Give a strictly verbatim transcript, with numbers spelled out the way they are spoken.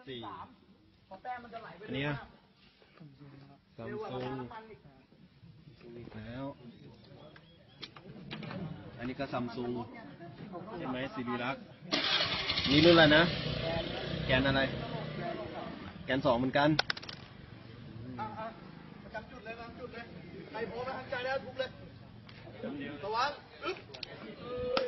สี่อันนี้ซัมซุงอีกแล้วอันนี้ก็ซัมซุงใช่ไหมซีบีรักนี่รุ่นอะไรนะแกนอะไรแกนสองเหมือนกันประจำจุดเลยประจำจุดเลยใครพร้อมไปทางใจแล้วทุกเลยระวังอึ๊บ